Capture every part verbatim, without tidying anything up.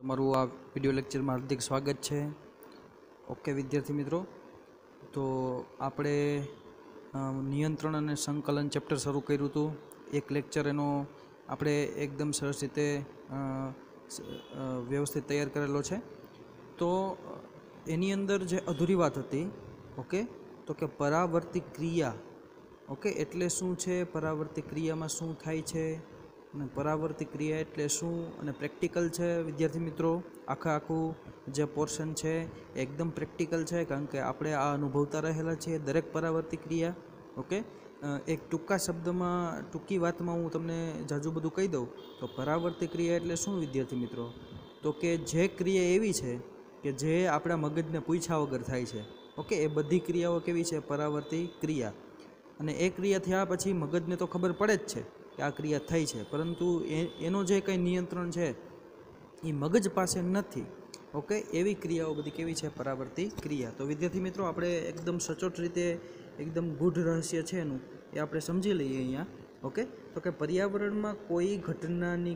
તમારું આ વિડિયો લેક્ચરમાં હાર્દિક સ્વાગત છે। ઓકે વિદ્યાર્થી મિત્રો, તો આપણે નિયંત્રણ અને સંકલન ચેપ્ટર શરૂ કર્યું હતું। એક લેક્ચર એનો આપણે એકદમ સરસ રીતે વ્યવસ્થિત તૈયાર કરેલો છે। તો એની અંદર જે અધૂરી વાત હતી, ઓકે, તો કે પરાવર્તિત ક્રિયા, ઓકે, એટલે શું છે, પરાવર્તિત ક્રિયામાં શું થાય છે અને પરાવર્તિત ક્રિયા એટલે શું, અને પ્રેક્ટિકલ છે વિદ્યાર્થી મિત્રો। આખા આખું જે પોર્શન છે એકદમ પ્રેક્ટિકલ છે, કારણ કે આપણે આ અનુભવતા રહેલા છીએ દરેક પરાવર્તિત ક્રિયા। ઓકે, એક ટૂંકા શબ્દમાં ટૂંકી વાતમાં હું તમને જાજુ બધું કહી દઉં તો પરાવર્તિત ક્રિયા એટલે શું વિદ્યાર્થી મિત્રો, તો કે જે ક્રિયા એવી છે કે જે આપણા મગજને પૂછ્યા વગર થાય છે। ઓકે, એ બધી ક્રિયાઓ કેવી છે, પરાવર્તિત ક્રિયા। અને એ ક્રિયા થયા પછી મગજને તો ખબર પડે જ છે કે આ ક્રિયા થઈ છે, પરંતુ એ એનો જે કંઈ નિયંત્રણ છે એ મગજ પાસે નથી। ઓકે, એવી ક્રિયાઓ બધી કેવી છે, પરાવર્તિત ક્રિયા। તો વિદ્યાર્થી મિત્રો, આપણે એકદમ સચોટ રીતે એકદમ ગૂઢ રહસ્ય છે એનું એ આપણે સમજી લઈએ અહીંયા। ઓકે, તો કે પર્યાવરણમાં કોઈ ઘટનાની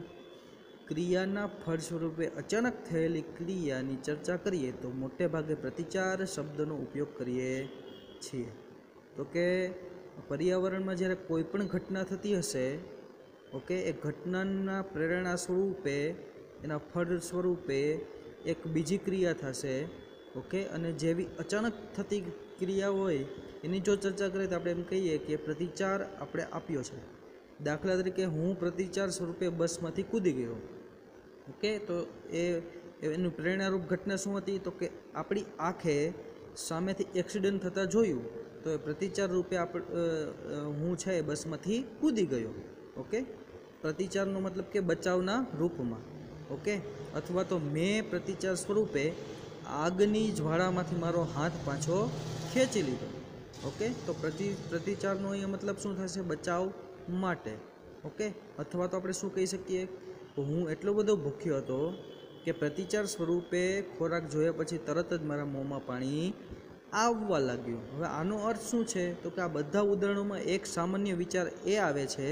ક્રિયાના ફળ સ્વરૂપે અચાનક થયેલી ક્રિયાની ચર્ચા કરીએ તો મોટે ભાગે પ્રતિચાર શબ્દનો ઉપયોગ કરીએ છીએ। તો કે પર્યાવરણમાં જ્યારે કોઈ પણ ઘટના થતી હશે, ઓકે, એ ઘટનાના પ્રેરણા સ્વરૂપે, એના ફળ સ્વરૂપે એક બીજી ક્રિયા થશે। ઓકે, અને જેવી અચાનક થતી ક્રિયા હોય એની જો ચર્ચા કરીએ તો આપણે એમ કહીએ કે પ્રતિચાર આપણે આપ્યો છે। દાખલા તરીકે હું પ્રતિચાર સ્વરૂપે બસમાંથી કૂદી ગયો। ઓકે, તો એ એનું પ્રેરણારૂપ ઘટના શું હતી, તો કે આપણી આંખે સામેથી એક્સિડન્ટ થતાં જોયું, તો એ પ્રતિચાર રૂપે આપ હું છે એ બસમાંથી કૂદી ગયો। ઓકે, પ્રતિચારનો મતલબ કે બચાવના રૂપમાં। ઓકે, અથવા તો મેં પ્રતિચાર સ્વરૂપે આગની જ્વાળામાંથી મારો હાથ પાછો ખેંચી લીધો। ઓકે, તો પ્રતિ પ્રતિચારનો અહીંયા મતલબ શું થશે, બચાવ માટે। ઓકે, અથવા તો આપણે શું કહી શકીએ, હું એટલો બધો ભૂખ્યો હતો કે પ્રતિચાર સ્વરૂપે ખોરાક જોયા પછી તરત જ મારા મોંમાં પાણી આવવા લાગ્યું। હવે આનો અર્થ શું છે, તો કે આ બધા ઉદાહરણોમાં એક સામાન્ય વિચાર એ આવે છે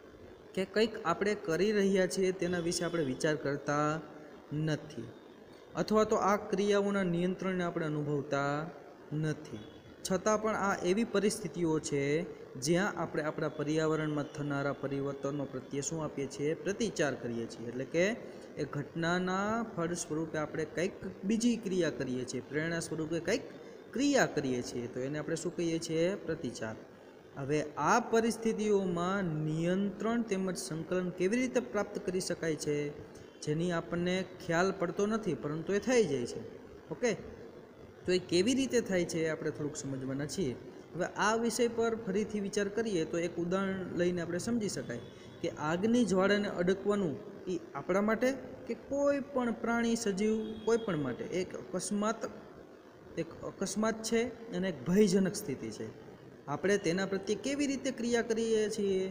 કે કંઈક આપણે કરી રહ્યા છીએ તેના વિશે આપણે વિચાર કરતા નથી, અથવા તો આ ક્રિયાઓના નિયંત્રણને આપણે અનુભવતા નથી, છતાં પણ આ એવી પરિસ્થિતિઓ છે જ્યાં આપણે આપણા પર્યાવરણમાં થનારા પરિવર્તનો પ્રત્યે શું આપીએ છીએ, પ્રતિચાર કરીએ છીએ। એટલે કે એ ઘટનાના ફળ સ્વરૂપે આપણે કંઈક બીજી ક્રિયા કરીએ છીએ, પ્રેરણા સ્વરૂપે કંઈક ક્રિયા કરીએ છીએ, તો એને આપણે શું કહીએ છીએ, પ્રતિચાર। હવે આ પરિસ્થિતિઓમાં નિયંત્રણ તેમજ સંકલન કેવી રીતે પ્રાપ્ત કરી શકાય છે, જેની આપણને ખ્યાલ પડતો નથી પરંતુ એ થઈ જાય છે। ઓકે, તો એ કેવી રીતે થાય છે આપણે થોડુંક સમજવાના છીએ। હવે આ વિષય પર ફરીથી વિચાર કરીએ તો એક ઉદાહરણ લઈને આપણે સમજી શકાય કે આગની જ્વાળાને અડકવાનું એ આપણા માટે કે કોઈ પણ પ્રાણી સજીવ કોઈ પણ માટે એક અકસ્માત એક અકસ્માત છે અને એક ભયજનક સ્થિતિ છે। આપણે તેના પ્રત્યે કેવી રીતે ક્રિયા કરીએ છીએ,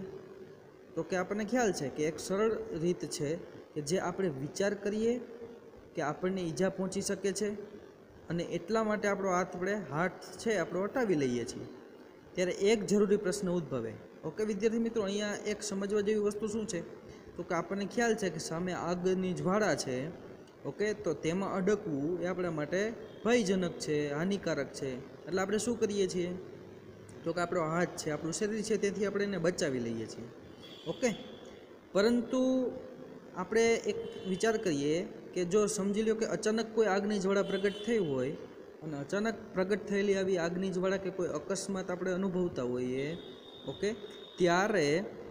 તો કે આપણને ખ્યાલ છે કે એક સરળ રીત છે કે જે આપણે વિચાર કરીએ કે આપણને ઈજા પહોંચી શકે છે અને એટલા માટે આપણો હાથ આપણે હાથ છે આપણો હટાવી લઈએ છીએ, ત્યારે એક જરૂરી પ્રશ્ન ઉદ્ભવે। ઓકે વિદ્યાર્થી મિત્રો, અહીંયા એક સમજવા જેવી વસ્તુ શું છે, તો કે આપણને ખ્યાલ છે કે સામે આગની જ્વાળા છે, ઓકે, તો તેમાં અડકવું એ આપણા માટે ભયજનક છે, હાનિકારક છે, એટલે આપણે શું કરીએ છીએ, તો કે આપણો હાથ છે, આપણું શરીર છે, તેથી આપણે એને બચાવી લઈએ છીએ। ઓકે, પરંતુ આપણે એક વિચાર કરીએ કે જો સમજી લો કે અચાનક કોઈ આગની જ્વાળા પ્રગટ થઈ હોય અને અચાનક પ્રગટ થયેલી આવી આગની જ્વાળા કે કોઈ અકસ્માત આપણે અનુભવતા હોઈએ, ઓકે, ત્યારે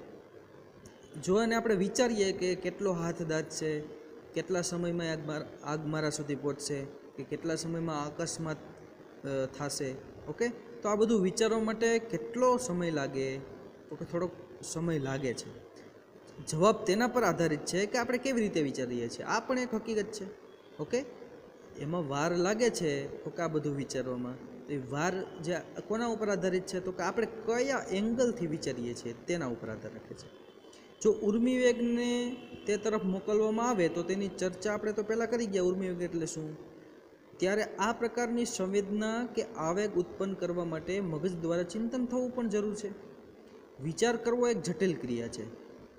જો એને આપણે વિચારીએ કે કેટલો હાથ દાઝશે, કેટલા સમયમાં આગ આગ મારા સુધી પહોંચશે, કે કેટલા સમયમાં અકસ્માત થશે, ઓકે, તો આ બધું વિચારવા માટે કેટલો સમય લાગે, તો કે થોડોક સમય લાગે છે। જવાબ તેના પર આધારિત છે કે આપણે કેવી રીતે વિચારીએ છીએ, આ પણ એક હકીકત છે। ઓકે, એમાં વાર લાગે છે તો કે આ બધું વિચારવામાં, તો એ વાર જે કોના ઉપર આધારિત છે, તો કે આપણે કયા એંગલથી વિચારીએ છીએ તેના ઉપર આધાર રાખે છે। જો ઉર્મિ વેગને તે તરફ મોકલવામાં આવે તો તેની ચર્ચા આપણે તો પહેલાં કરી ગયા, ઉર્મિ વેગ એટલે શું, ત્યારે આ પ્રકારની સંવેદના કે આવેગ ઉત્પન્ન કરવા માટે મગજ દ્વારા ચિંતન થવું પણ જરૂર છે। વિચાર કરવો એક જટિલ ક્રિયા છે,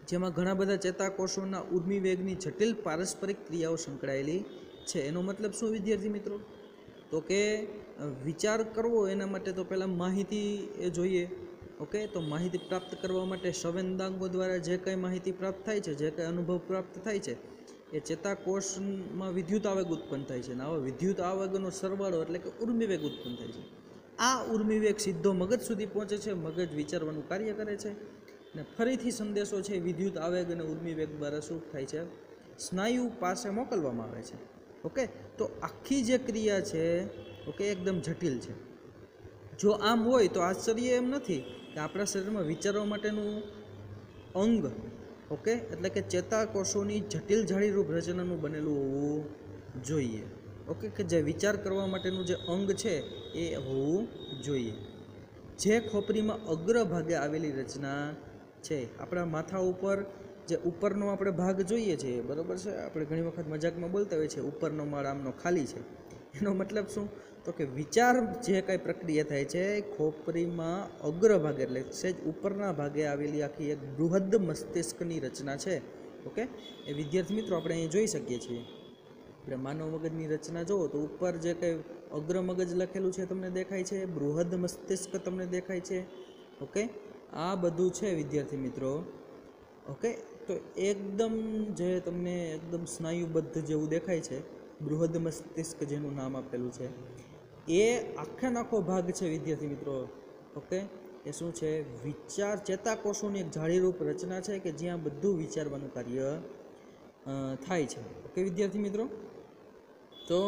જેમાં ઘણા બધા ચેતાકોષોના ઉર્મિવેગની જટિલ પારસ્પરિક ક્રિયાઓ સંકળાયેલી છે। એનો મતલબ શું વિદ્યાર્થી મિત્રો? તો કે વિચાર કરવો એના માટે તો પહેલાં માહિતી એ જોઈએ। ઓકે, તો માહિતી પ્રાપ્ત કરવા માટે સંવેદનાંગો દ્વારા જે કંઈ માહિતી પ્રાપ્ત થાય છે, જે કંઈ અનુભવ પ્રાપ્ત થાય છે, એ ચેતાકોષમાં વિદ્યુત આવેગ ઉત્પન્ન થાય છે, અને આવા વિદ્યુત આવેગનો સરવાળો એટલે કે ઉર્મિવેગ ઉત્પન્ન થાય છે। આ ઉર્મિવેગ સીધો મગજ સુધી પહોંચે છે, મગજ વિચારવાનું કાર્ય કરે છે, અને ફરીથી સંદેશો છે વિદ્યુત આવેગ અને ઉર્મિવેગ દ્વારા શું થાય છે? સ્નાયુ પાસે મોકલવામાં આવે છે। ઓકે, તો આખી જે ક્રિયા છે ઓકે એકદમ જટિલ છે। જો આમ હોય તો આશ્ચર્ય એમ નથી કે આપણા શરીરમાં વિચારવા માટેનું અંગ ઓકે એટલે કે ચેતાકોષોની જટિલ જાળીરૂપ રચનાનું બનેલું હોવું જોઈએ। ઓકે, કે જે વિચાર કરવા માટેનું જે અંગ છે એ હોવું જોઈએ, જે ખોપરીમાં અગ્ર ભાગે આવેલી રચના છે। આપણા માથા ઉપર જે ઉપરનો આપણે ભાગ જોઈએ છીએ, બરાબર છે, આપણે ઘણી વખત મજાકમાં બોલતા હોઈએ છીએ ઉપરનો માળ આમનો ખાલી છે। એનો મતલબ શું? તો કે વિચાર જે કાંઈ પ્રક્રિયા થાય છે ખોપરીમાં અગ્ર ભાગે એટલે સહેજ ઉપરના ભાગે આવેલી આખી એક બૃહદ મસ્તિષ્કની રચના છે। ઓકે, એ વિદ્યાર્થી મિત્રો આપણે અહીં જોઈ શકીએ છીએ। આપણે માનવ મગજની રચના જુઓ તો ઉપર જે કંઈ અગ્ર મગજ લખેલું છે તમને દેખાય છે, બૃહદ મસ્તિષ્ક તમને દેખાય છે। ઓકે, આ બધું છે વિદ્યાર્થી મિત્રો। ઓકે, તો એકદમ જે તમને એકદમ સ્નાયુબદ્ધ જેવું દેખાય છે, બૃહદ મસ્તિષ્ક જેનું નામ આપેલું છે, એ આખે આખો ભાગ છે વિદ્યાર્થી મિત્રો। ઓકે, એ શું છે? વિચાર ચેતાકોષોની એક જાળીરૂપ રચના છે કે જ્યાં બધું વિચારવાનું કાર્ય થાય છે। ઓકે વિદ્યાર્થી મિત્રો, તો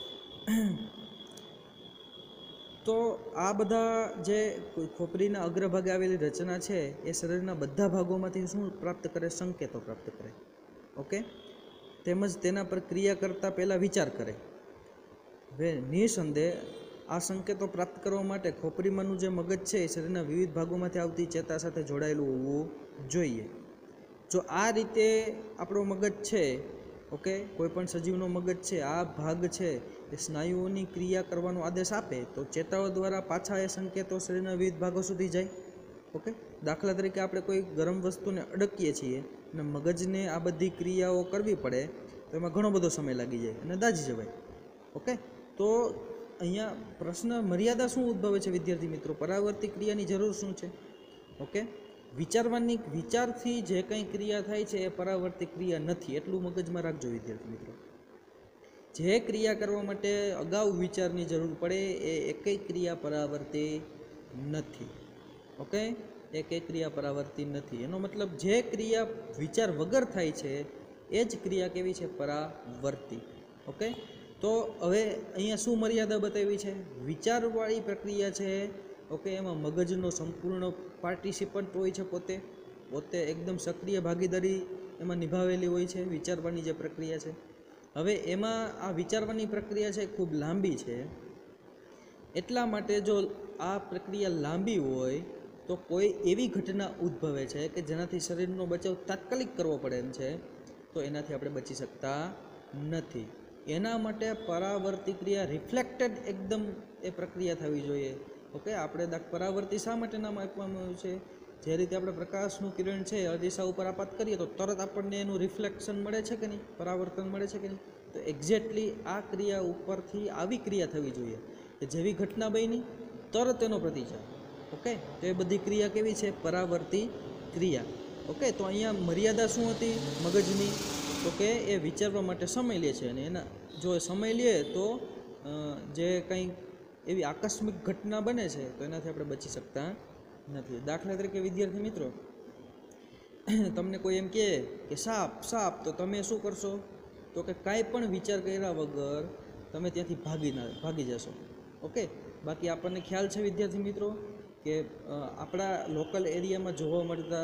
તો આ બધા જે ખોપરીના અગ્રભાગે આવેલી રચના છે એ શરીરના બધા ભાગોમાંથી શું પ્રાપ્ત કરે? સંકેતો પ્રાપ્ત કરે। ઓકે, તેમજ તેના પર ક્રિયા કરતાં પહેલાં વિચાર કરે। હવે નિસંદેહ આ સંકેતો પ્રાપ્ત કરવા માટે ખોપરીમાંનું જે મગજ છે એ શરીરના વિવિધ ભાગોમાંથી આવતી ચેતા સાથે જોડાયેલું હોવું જોઈએ। જો આ રીતે આપણો મગજ છે ઓકે કોઈ પણ સજીવનો મગજ છે આ ભાગ છે એ સ્નાયુઓની ક્રિયા કરવાનો આદેશ આપે તો ચેતાઓ દ્વારા પાછા એ સંકેતો શરીરના વિવિધ ભાગો સુધી જાય। ઓકે, દાખલા તરીકે આપણે કોઈ ગરમ વસ્તુને અડકીએ છીએ અને મગજને આ બધી ક્રિયાઓ કરવી પડે તો એમાં ઘણો બધો સમય લાગી જાય અને દાજી જવાય। ઓકે, તો અહીંયા પ્રશ્ન મર્યાદા શું ઉદ્ભવે છે વિદ્યાર્થી મિત્રો? પરાવર્તી ક્રિયાની જરૂર શું છે? ઓકે, વિચારવાની વિચારથી જે કંઈ ક્રિયા થાય છે એ પરાવર્તી ક્રિયા નથી, એટલું મગજમાં રાખજો વિદ્યાર્થી મિત્રો। જે ક્રિયા કરવા માટે અગાઉ વિચારની જરૂર પડે એ એકેય ક્રિયા પરાવર્તી નથી। ઓકે, એકેય ક્રિયા પરાવર્તી નથી, એનો મતલબ જે ક્રિયા વિચાર વગર થાય છે એ જ ક્રિયા કેવી છે? પરાવર્તી। ઓકે, તો હવે અહીંયા શું મર્યાદા બતાવી છે? વિચારવાળી પ્રક્રિયા છે ઓકે એમાં મગજનો સંપૂર્ણ પાર્ટિસિપન્ટ હોય છે, પોતે પોતે એકદમ સક્રિય ભાગીદારી એમાં નિભાવેલી હોય છે વિચારવાની જે પ્રક્રિયા છે। હવે એમાં આ વિચારવાની પ્રક્રિયા છે ખૂબ લાંબી છે, એટલા માટે જો આ પ્રક્રિયા લાંબી હોય તો કોઈ એવી ઘટના ઉદ્ભવે છે કે જેનાથી શરીરનો બચાવ તાત્કાલિક કરવો પડે એમ છે, તો એનાથી આપણે બચી શકતા નથી। એના માટે પરાવર્તી ક્રિયા રિફ્લેક્ટેડ એકદમ એ પ્રક્રિયા થવી જોઈએ। ઓકે, આપણે પરાવર્તી શા માટે નામ આપવામાં આવ્યું છે? જે રીતે આપણે પ્રકાશનું કિરણ છે અરીસા ઉપર આપાત કરીએ તો તરત આપણને એનું રિફ્લેક્શન મળે છે કે નહીં, પરાવર્તન મળે છે કે નહીં? તો એક્ઝેક્ટલી આ ક્રિયા ઉપરથી આવી ક્રિયા થવી જોઈએ કે જેવી ઘટના બની તરત એનો પ્રતિચાર। ઓકે, તો એ બધી ક્રિયા કેવી છે? પરાવર્તી ક્રિયા। ઓકે, તો અહીંયા મર્યાદા શું હતી મગજની? તો કે એ વિચારવા માટે સમય લે છે, અને એના જો સમય લે તો જે કંઈ એવી આકસ્મિક ઘટના બને છે તો એનાથી આપણે બચી શકતા નથી। દાખલા તરીકે વિદ્યાર્થી મિત્રો તમને કોઈ એમ કહે કે સાપ સાપ તો તમે શું કરશો? તો કે કાંઈ પણ વિચાર કર્યા વગર તમે ત્યાંથી ભાગી ના ભાગી જશો। ઓકે, બાકી આપણને ખ્યાલ છે વિદ્યાર્થી મિત્રો કે આપણા લોકલ એરિયામાં જોવા મળતા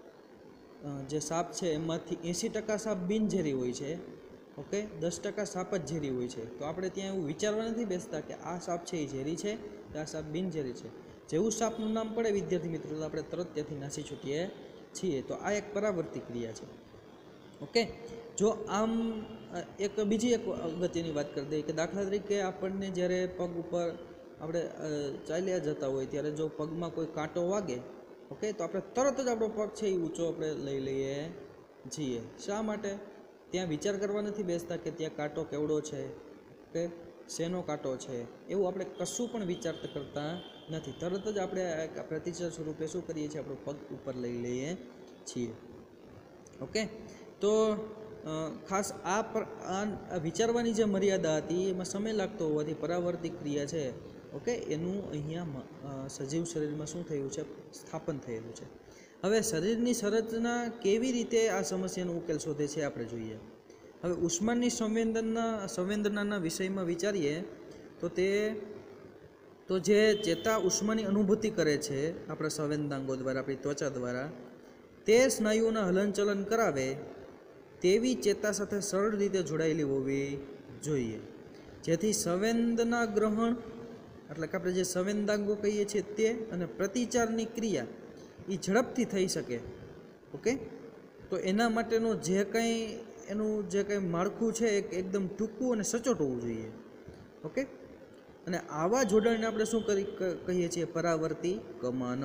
જે સાપ છે એમાંથી એંસી ટકા સાપ બિનઝેરી હોય છે। ઓકે, દસ ટકા સાપ જ ઝેરી હોય છે। તો આપણે ત્યાં એવું વિચારવા નથી બેસતા કે આ સાપ છે એ ઝેરી છે કે આ સાપ બિનઝેરી છે। જેવું સાપનું નામ પડે વિદ્યાર્થી મિત્રો તો આપણે તરત ત્યાંથી નાસી છૂટીએ છીએ। તો આ એક પરાવર્તી ક્રિયા છે। ઓકે, જો આમ એક બીજી એક અગત્યની વાત કરી દઈએ કે દાખલા તરીકે આપણને જ્યારે પગ ઉપર આપણે ચાલ્યા જતા હોય ત્યારે જો પગમાં કોઈ કાંટો વાગે ઓકે, તો આપણે તરત જ આપણો પગ છે એ ઊંચો આપણે લઈ લઈએ છીએ. શા માટે? ત્યાં વિચાર કરવા નથી બેસતા કે ત્યાં કાંટો કેવડો છે કે શેનો કાંટો છે, એવું આપણે કશું પણ વિચાર કરતા નથી. તરત જ આપણે પ્રતિસાદ સ્વરૂપે શું કરીએ છીએ, આપણો પગ ઉપર લઈ લઈએ છીએ. ઓકે, તો ખાસ આ પર આ વિચારવાની જે મર્યાદા હતી એમાં સમય લાગતો હોવાથી પરાવર્તિક ક્રિયા છે, ઓકે, એનું અહીંયા સજીવ શરીરમાં શું થયું છે, સ્થાપન થયેલું છે. હવે શરીરની સંરચના કેવી રીતે આ સમસ્યાનો ઉકેલ શોધે છે આપણે જોઈએ. હવે ઉષ્માની સંવેદનના સંવેદનાના વિષયમાં વિચારીએ તો તે તો જે ચેતા ઉષ્માની અનુભૂતિ કરે છે આપણા સંવેદનાંગો દ્વારા, આપણી ત્વચા દ્વારા, તે સ્નાયુઓના હલનચલન કરાવે તેવી ચેતા સાથે સરળ રીતે જોડાયેલી હોવી જોઈએ, જેથી સંવેદના ગ્રહણ એટલે કે આપણે જે સંવેદનાંગો કહીએ છીએ તે અને પ્રતિચારની ક્રિયા એ ઝડપથી થઈ શકે. ઓકે, તો એના માટેનું જે કંઈ એનું જે કંઈ માળખું છે એ એકદમ ટૂંકું અને સચોટ હોવું જોઈએ. ઓકે, અને આવા જોડાણને આપણે શું કરી કહીએ છીએ, પરાવર્તી કમાન.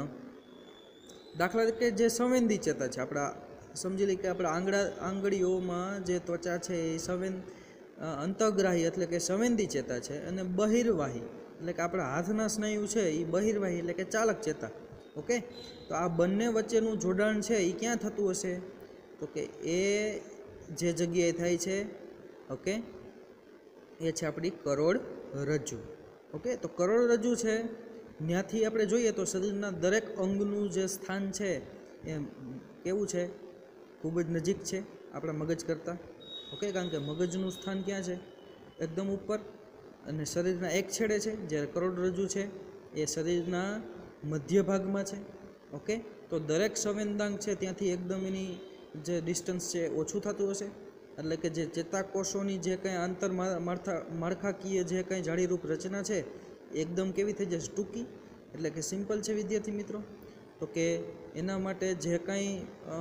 દાખલા તરીકે જે સંવેદી ચેતા છે, આપણા સમજી લઈએ કે આપણા આંગળા આંગળીઓમાં જે ત્વચા છે એ સંવેદ અંતઃગ્રાહી એટલે કે સંવેદી ચેતા છે, અને બહિર્વાહી એટલે કે આપણા હાથના સ્નાયુ છે એ બહિર્વાહી એટલે કે ચાલક ચેતા. ઓકે, તો આ બંને વચ્ચેનું જોડાણ છે એ ક્યાં થતું હશે, તો કે એ જે જગ્યાએ થાય છે, ઓકે, એ છે આપણી કરોડરજ્જુ. ઓકે, તો કરોડરજ્જુ છે ત્યાંથી આપણે જોઈએ તો શરીરના દરેક અંગનું જે સ્થાન છે એ કેવું છે, ખૂબ જ નજીક છે આપણા મગજ કરતાં. ઓકે, કારણ કે મગજનું સ્થાન ક્યાં છે, એકદમ ઉપર, અને શરીરના એક છેડે છે, જ્યારે કરોડરજ્જુ છે એ શરીરના મધ્ય ભાગમાં છે. ઓકે, તો દરેક સંવેદનાંગ છે ત્યાંથી એકદમ એની જે ડિસ્ટન્સ છે ઓછું થતું હશે, એટલે કે જે ચેતાકોષોની જે કંઈ આંતર માળખા માળખાકીય જે કંઈ જાળીરૂપ રચના છે એકદમ કેવી થઈ જશે, ટૂંકી, એટલે કે સિમ્પલ છે વિદ્યાર્થી મિત્રો. તો કે એના માટે જે કંઈ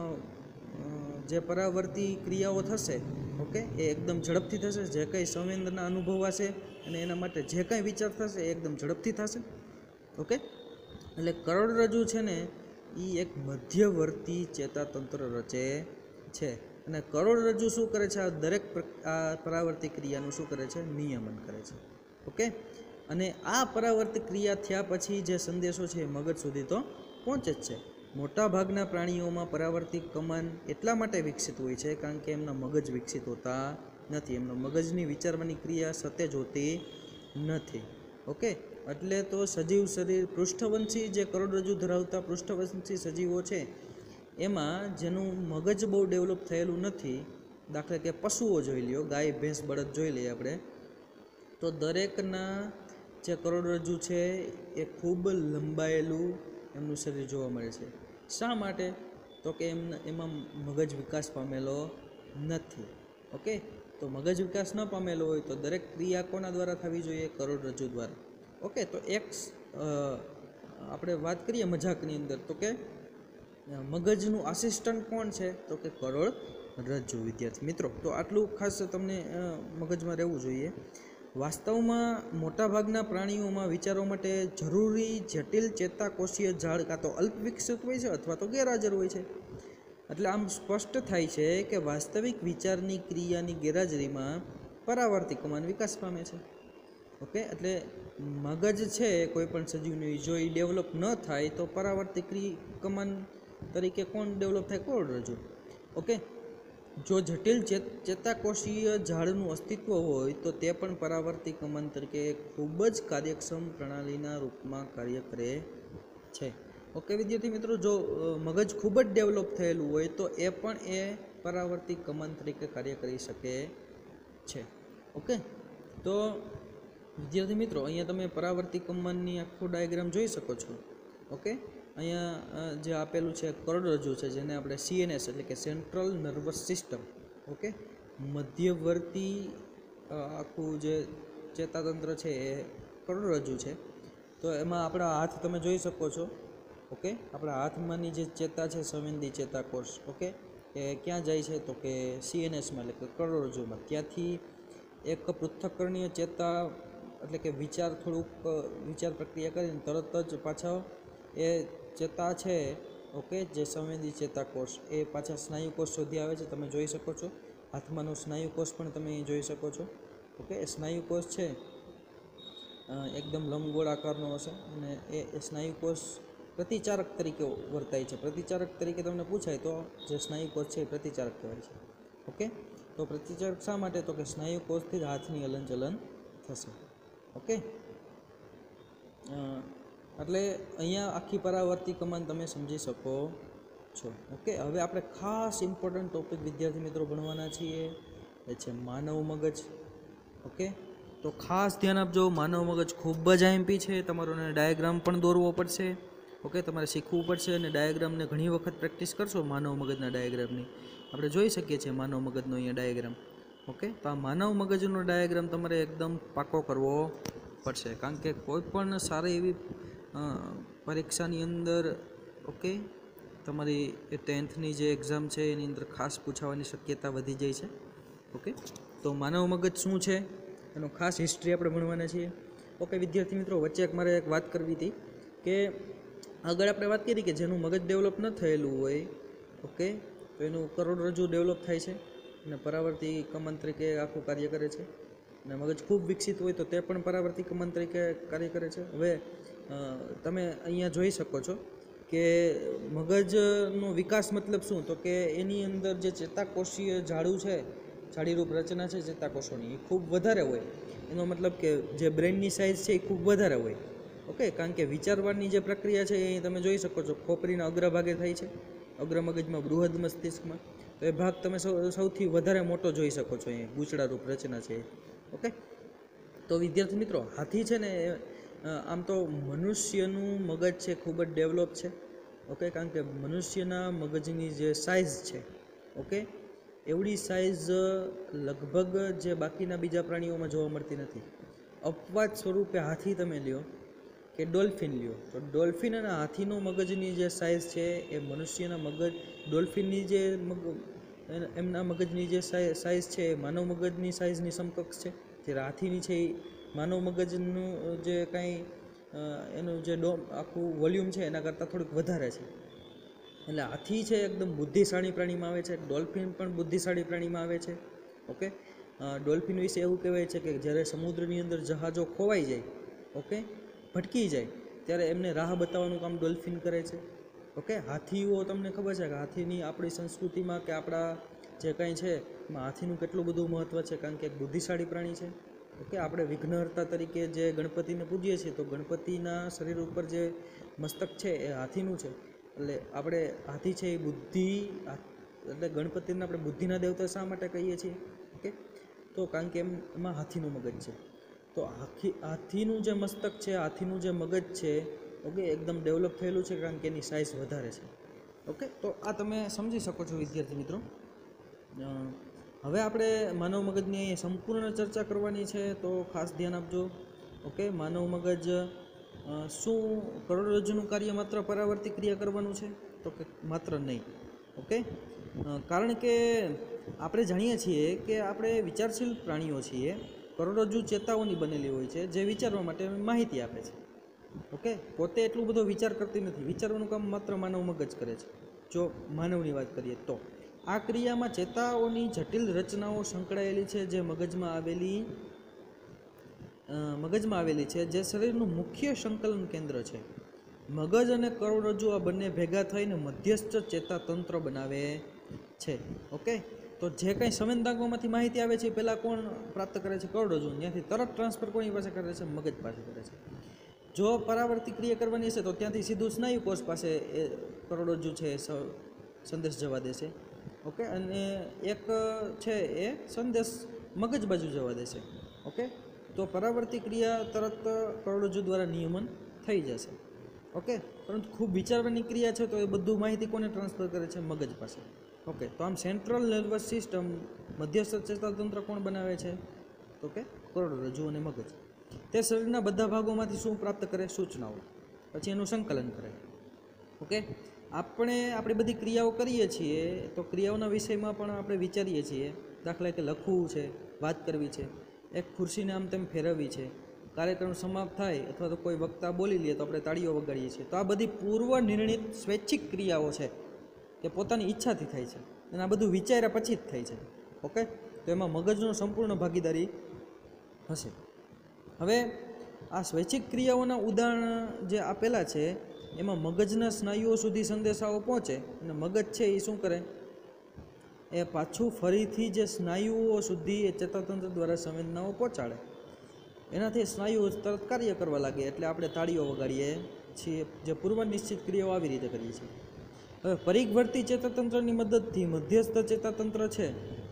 જે પરાવર્તી ક્રિયાઓ થશે, ઓકે, એ એકદમ ઝડપથી થશે. જે કંઈ સંવેદના અનુભવાશે અને એના માટે જે કંઈ વિચાર થશે એ એકદમ ઝડપથી થશે. ઓકે, એટલે કરોડરજ્જુ છે ને એ એક મધ્યવર્તી ચેતાતંત્ર રચે છે, અને કરોડરજ્જુ શું કરે છે, આ દરેક આ પરાવર્તિક ક્રિયાનું શું કરે છે, નિયમન કરે છે. ઓકે, અને આ પરાવર્તિક ક્રિયા થયા પછી જે સંદેશો છે એ મગજ સુધી તો પહોંચે જ છે. મોટાભાગના પ્રાણીઓમાં પરાવર્તિક કમાન એટલા માટે વિકસિત હોય છે કારણ કે એમના મગજ વિકસિત હોતા નથી, એમના મગજની વિચારવાની ક્રિયા સતેજ હોતી નથી. ઓકે, એટલે તો સજીવ શરીર પૃષ્ઠવંશી જે કરોડરજ્જુ ધરાવતા પૃષ્ઠવંશી સજીવો છે એમાં જેનું મગજ બહુ ડેવલપ થયેલું નથી, દાખલા કે પશુઓ જોઈ લ્યો, ગાય ભેંસ બળદ જોઈ લઈએ આપણે, તો દરેકના જે કરોડરજ્જુ છે એ ખૂબ લંબાયેલું એમનું શરીર જોવા મળે છે. શા માટે? તો કે એમના એમાં મગજ વિકાસ પામેલો નથી. ઓકે, તો મગજ વિકાસ ન પામેલો હોય તો દરેક ક્રિયા કોના દ્વારા થવી જોઈએ, કરોડરજ્જુ દ્વારા. ઓકે, તો એક આપણે વાત કરીએ મજાકની અંદર તો કે મગજનું આસિસ્ટન્ટ કોણ છે, તો કે કરોડરજ્જુ વિદ્યાર્થી મિત્રો. તો આટલું ખાસ તમને મગજમાં રહેવું જોઈએ. વાસ્તવમાં મોટાભાગના પ્રાણીઓમાં વિચારવા માટે જરૂરી જટિલ ચેતાકોષીય ઝાડ કાં તો અલ્પ વિકસિત હોય છે અથવા તો ગેરહાજર હોય છે. એટલે આમ સ્પષ્ટ થાય છે કે વાસ્તવિક વિચારની ક્રિયાની ગેરહાજરીમાં પરાવર્તિક કમાન વિકાસ પામે છે. ઓકે, એટલે મગજ છે કોઈ પણ સજીવનું જો એ ડેવલપ ન થાય તો પરાવર્તિક કમાન તરીકે કોણ ડેવલપ થાય, કરોડરજ્જુ. ઓકે, જો જટિલ ચેતાકોષીય ઝાડનું અસ્તિત્વ હોય તો તે પણ પરાવર્તિક કમાન તરીકે ખૂબ જ કાર્યક્ષમ પ્રણાલીના રૂપમાં કાર્ય કરે છે. ઓકે વિદ્યાર્થી મિત્રો, જો મગજ ખૂબ જ ડેવલપ થયેલું હોય તો એ પણ એ પરાવર્તિક કમાન તરીકે કાર્ય કરી શકે છે. ઓકે, તો વિદ્યાર્થી મિત્રો અહીંયા તમે પરાવર્તિક કમાનની આખો ડાયાગ્રામ જોઈ શકો છો. ઓકે, અહીંયા જે આપેલું છે કરોડરજ્જુ છે જેને આપણે સીએનએસ એટલે કે સેન્ટ્રલ નર્વસ સિસ્ટમ, ઓકે, મધ્યવર્તી આખું જે ચેતાતંત્ર છે એ કરોડરજ્જુ છે. તો એમાં આપણા હાથ તમે જોઈ શકો છો. ઓકે, આપણા હાથમાંની જે ચેતા છે સંવેદી ચેતાકોષ, ઓકે, એ ક્યાં જાય છે તો કે સીએનએસમાં એટલે કે કરોડરજ્જુમાં. ત્યાંથી એક પૃથ્થકરણીય ચેતા એટલે કે વિચાર થોડુંક વિચાર પ્રક્રિયા કરીને તરત જ પાછા એ ચેતા છે ઓકે, જે સંવેદી ચેતાકોષ એ પાછા સ્નાયુકોષ સુધી આવે છે, તમે જોઈ શકો છો. હાથમાંનો સ્નાયુકોષ પણ તમે અહીં જોઈ શકો છો. ઓકે, એ સ્નાયુકોષ છે એકદમ લંબગોળ આકારનો હશે અને એ સ્નાયુકોષ પ્રતિચારક તરીકે વર્તાય છે. પ્રતિચારક તરીકે તમને પૂછાય તો જે સ્નાયુકોષ છે એ પ્રતિચારક કહેવાય છે. ઓકે, તો પ્રતિચારક શા માટે? તો કે સ્નાયુકોષથી જ હાથની હલનચલન થશે. ઓકે, એટલે અહીંયા આખી પરાવર્તી કમાન તમે સમજી શકો છો. ઓકે, હવે આપણે ખાસ ઇમ્પોર્ટન્ટ ટોપિક વિદ્યાર્થી મિત્રો ભણવાના છીએ, એ છે માનવ મગજ. ઓકે, તો ખાસ ધ્યાન આપજો, માનવ મગજ ખૂબ જ આઈએમપી છે. તમારોને ડાયાગ્રામ પણ દોરવો પડશે. ઓકે, તમારે શીખવું પડશે અને ડાયાગ્રામને ઘણી વખત પ્રેક્ટિસ કરશો. માનવ મગજના ડાયાગ્રામની આપણે જોઈ શકીએ છીએ માનવ મગજનો અહીંયા ડાયાગ્રામ. ઓકે, તો આ માનવ મગજનો ડાયાગ્રામ તમારે એકદમ પાકો કરવો પડશે, કારણ કે કોઈ પણ સારી એવી પરીક્ષાની અંદર ઓકે તમારી ટેન્થની જે એક્ઝામ છે એની અંદર ખાસ પૂછાવાની શક્યતા વધી જાય છે. ઓકે, તો માનવ મગજ શું છે એનો ખાસ હિસ્ટ્રી આપણે ભણવાના છીએ. ઓકે વિદ્યાર્થી મિત્રો, વચ્ચે એક મારે એક વાત કરવી હતી કે આગળ આપણે વાત કરી કે જેનું મગજ ડેવલપ ન થયેલું હોય ઓકે તો એનું કરોડરજ્જુ ડેવલપ થાય છે અને પરાવર્તી કમાન તરીકે આખું કાર્ય કરે છે. અને મગજ ખૂબ વિકસિત હોય તો તે પણ પરાવર્તી કમાન તરીકે કાર્ય કરે છે. હવે તમે અહીંયા જોઈ શકો છો કે મગજનો વિકાસ મતલબ શું? તો કે એની અંદર જે ચેતાકોષીય ઝાડુ છે, ઝાડીરૂપ રચના છે ચેતાકોષોની, એ ખૂબ વધારે હોય. એનો મતલબ કે જે બ્રેનની સાઇઝ છે એ ખૂબ વધારે હોય. ઓકે, કારણ કે વિચારવાની જે પ્રક્રિયા છે એ તમે જોઈ શકો છો ખોપરીના અગ્રભાગે થાય છે, અગ્રમગજમાં, બૃહદ મસ્તિષ્કમાં. તો એ ભાગ તમે સૌથી વધારે મોટો જોઈ શકો છો, એ ગૂંચળારૂપ રચના છે. ઓકે, તો વિદ્યાર્થી મિત્રો, હાથી છે ને આમ તો મનુષ્યનું મગજ છે ખૂબ જ ડેવલપ છે. ઓકે, કારણ કે મનુષ્યના મગજની જે સાઇઝ છે ઓકે એવડી સાઇઝ લગભગ જે બાકીના બીજા પ્રાણીઓમાં જોવા મળતી નથી. અપવાદ સ્વરૂપે હાથી તમે લ્યો કે ડોલ્ફિન લ્યો, તો ડોલ્ફિન અને હાથીનો મગજની જે સાઇઝ છે એ મનુષ્યના મગજ, ડોલ્ફિનની જે મગ એમના મગજની જે સાઇઝ છે એ માનવ મગજની સાઇઝની સમકક્ષ છે. જ્યારે હાથીની છે એ માનવ મગજનું જે કાંઈ એનું જે ડો આખું વોલ્યુમ છે એના કરતાં થોડુંક વધારે છે. એટલે હાથી છે એકદમ બુદ્ધિશાળી પ્રાણીમાં આવે છે. ડોલ્ફિન પણ બુદ્ધિશાળી પ્રાણીમાં આવે છે. ઓકે, ડોલ્ફિન વિશે એવું કહેવાય છે કે જ્યારે સમુદ્રની અંદર જહાજો ખોવાઈ જાય ઓકે ભટકી જાય ત્યારે એમને રાહ બતાવવાનું કામ ડોલ્ફિન કરે છે. ઓકે, હાથીઓ તમને ખબર છે કે હાથીની આપણી સંસ્કૃતિમાં કે આપણા જે કંઈ છે એમાં હાથીનું કેટલું બધું મહત્ત્વ છે, કારણ કે એક બુદ્ધિશાળી પ્રાણી છે. ઓકે, આપણે વિઘ્નહર્તા તરીકે જે ગણપતિને પૂજીએ છીએ તો ગણપતિના શરીર ઉપર જે મસ્તક છે એ હાથીનું છે. એટલે આપણે હાથી છે એ બુદ્ધિ, એટલે ગણપતિને આપણે બુદ્ધિના દેવતા શા માટે કહીએ છીએ? ઓકે, તો કારણ કે એમ એમાં હાથીનું મગજ છે. તો હાથી હાથીનું જે મસ્તક છે, હાથીનું જે મગજ છે ઓકે એકદમ ડેવલપ થયેલું છે, કારણ કે એની સાઇઝ વધારે છે. ઓકે, તો આ તમે સમજી શકો છો વિદ્યાર્થી મિત્રો. હવે આપણે માનવ મગજની સંપૂર્ણ ચર્ચા કરવાની છે, તો ખાસ ધ્યાન આપજો. ઓકે, માનવ મગજ શું કરોડરજ્જુનું કાર્ય માત્ર પરાવર્તિત ક્રિયા કરવાનું છે? તો કે માત્ર નહીં. ઓકે, કારણ કે આપણે જાણીએ છીએ કે આપણે વિચારશીલ પ્રાણીઓ છીએ. કરોડરજ્જુ ચેતાઓની બનેલી હોય છે જે વિચારવા માટે માહિતી આપે છે. ઓકે, પોતે એટલું બધો વિચાર કરતી નથી. વિચારવાનું કામ માત્ર માનવ મગજ કરે છે. જો માનવની વાત કરીએ તો આ ક્રિયામાં ચેતાઓની જટિલ રચનાઓ સંકળાયેલી છે જે મગજમાં આવેલી મગજમાં આવેલી છે જે શરીરનું મુખ્ય સંકલન કેન્દ્ર છે. મગજ અને કરોડરજ્જુ આ બંને ભેગા થઈને મધ્યસ્થ ચેતાતંત્ર બનાવે છે. ઓકે, તો જે કંઈ સંવેદનાંગોમાંથી માહિતી આવે છે એ પહેલાં કોણ પ્રાપ્ત કરે છે? કરોડરજ્જુ. ત્યાંથી તરત ટ્રાન્સફર કોની પાસે કરે છે? મગજ પાસે કરે છે. જો પરાવર્તિત ક્રિયા કરવાની હશે તો ત્યાંથી સીધું સ્નાયુકોષ પાસે એ કરોડરજ્જુ છે સંદેશ જવા દેશે. ઓકે, અને એક છે એ સંદેશ મગજ બાજુ જવા દેશે. ઓકે, તો પરાવર્તિત ક્રિયા તરત કરોડરજ્જુ દ્વારા નિયમન થઈ જશે. ઓકે, પરંતુ ખૂબ વિચારવાની ક્રિયા છે તો એ બધું માહિતી કોને ટ્રાન્સફર કરે છે? મગજ પાસે. ઓકે, તો આમ સેન્ટ્રલ નર્વસ સિસ્ટમ, મધ્યસ્થ ચેતાતંત્ર કોણ બનાવે છે? તો કે કરોડરજ્જુ અને મગજ. તે શરીરના બધા ભાગોમાંથી શું પ્રાપ્ત કરે? સૂચનાઓ. પછી એનું સંકલન કરે. ઓકે, આપણે આપણી બધી ક્રિયાઓ કરીએ છીએ તો ક્રિયાઓના વિષયમાં પણ આપણે વિચારીએ છીએ. દાખલા કે લખવું છે, વાત કરવી છે, એક ખુરશીને આમ તેમ ફેરવવી છે, કાર્યક્રમ સમાપ્ત થાય અથવા તો કોઈ વક્તા બોલી લે તો આપણે તાળીઓ વગાડીએ છીએ. તો આ બધી પૂર્વ નિર્ણિત સ્વૈચ્છિક ક્રિયાઓ છે કે પોતાની ઈચ્છાથી થાય છે અને આ બધું વિચાર્યા પછી જ થાય છે. ઓકે, તો એમાં મગજનો સંપૂર્ણ ભાગીદારી હશે. હવે આ સ્વૈચ્છિક ક્રિયાઓના ઉદાહરણ જે આપેલા છે એમાં મગજના સ્નાયુઓ સુધી સંદેશાઓ પહોંચે અને મગજ છે એ શું કરે, એ પાછું ફરીથી જે સ્નાયુઓ સુધી એ ચેતાતંત્ર દ્વારા સંવેદનાઓ પહોંચાડે. એનાથી સ્નાયુઓ તરત કાર્ય કરવા લાગે એટલે આપણે તાળીઓ વગાડીએ છીએ. જે પૂર્વ નિશ્ચિત ક્રિયાઓ આવી રીતે કરીએ છીએ. હવે પરિઘવર્તી ચેતાતંત્રની મદદથી મધ્યસ્થ ચેતાતંત્ર છે